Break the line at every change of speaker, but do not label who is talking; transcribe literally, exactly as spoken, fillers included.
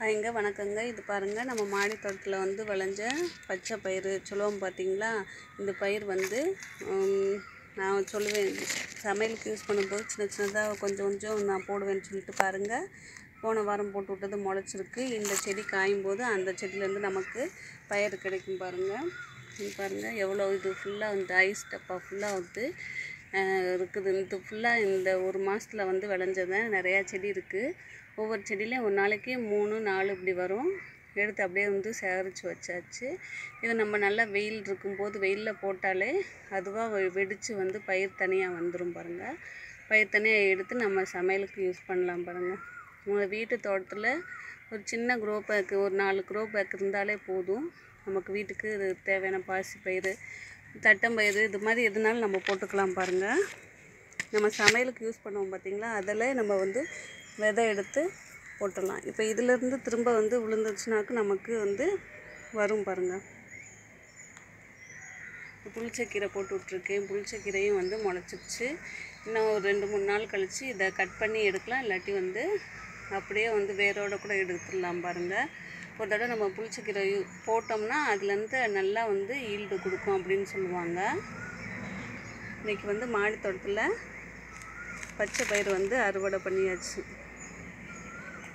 ஹாய்ங்க, வணக்கங்க. இது பாருங்கள், நம்ம மாடி தோட்டத்தில் வந்து விளைஞ்ச பச்சை பயிறு சொல்லுவோம் பார்த்தீங்களா. இந்த பயிர் வந்து நான் சொல்லுவேன், சமையலுக்கு யூஸ் பண்ணும்போது சின்ன சின்னதாக கொஞ்சம் கொஞ்சம் நான் போடுவேன்னு சொல்லிட்டு பாருங்கள். போன வாரம் போட்டு விட்டது முளைச்சிருக்கு. இந்த செடி காயும் போது அந்த செடியிலேருந்து நமக்கு பயிர் கிடைக்கும் பாருங்கள். இது பாருங்கள் எவ்வளோ இது ஃபுல்லாக வந்து ஐஸ் டப்பா ஃபுல்லாக வந்து இருக்குது. இது ஃபுல்லாக இந்த ஒரு மாதத்தில் வந்து விளைஞ்சதான் நிறையா செடி இருக்குது. ஒவ்வொரு செடியிலையும் ஒரு நாளைக்கு மூணு நாலு இப்படி வரும். எடுத்து அப்படியே வந்து சேகரித்து வச்சாச்சு. இதை நம்ம நல்லா வெயில் இருக்கும்போது வெயிலில் போட்டாலே அதுவாக வெடித்து வந்து பயிர் தனியாக வந்துடும் பாருங்கள். பயிர் தனியாக எடுத்து நம்ம சமையலுக்கு யூஸ் பண்ணலாம் பாருங்கள். உங்கள் வீட்டு தோட்டத்தில் ஒரு சின்ன க்ரோ பேக்கு ஒரு நாலு க்ரோ பேக் இருந்தாலே போதும். நமக்கு வீட்டுக்கு இது தேவையான பாசி பயிர், தட்டம்பயிறு, இது மாதிரி எதுனாலும் நம்ம போட்டுக்கலாம் பாருங்கள். நம்ம சமையலுக்கு யூஸ் பண்ணுவோம் பார்த்திங்களா, அதில் நம்ம வந்து விதை எடுத்து போட்டுடலாம். இப்போ இதிலேருந்து திரும்ப வந்து விழுந்துச்சுனாக்கு நமக்கு வந்து வரும் பாருங்கள். புளிச்சக்கீரை போட்டு விட்ருக்கேன். புளிச்சக்கீரையும் வந்து முளைச்சிருச்சு. இன்னும் ஒரு ரெண்டு மூணு நாள் கழித்து இதை கட் பண்ணி எடுக்கலாம். இல்லாட்டி வந்து அப்படியே வந்து வேரோட கூட எடுத்துடலாம் பாருங்கள். ஒரு தடவை நம்ம புளிச்சக்கீரை போட்டோம்னா அதுலேருந்து நல்லா வந்து ஈல்டு கொடுக்கும் அப்படின்னு சொல்லுவாங்க. இன்றைக்கி வந்து மாடி தோட்டத்தில் பச்சை பயிர் வந்து அறுவடை பண்ணியாச்சு.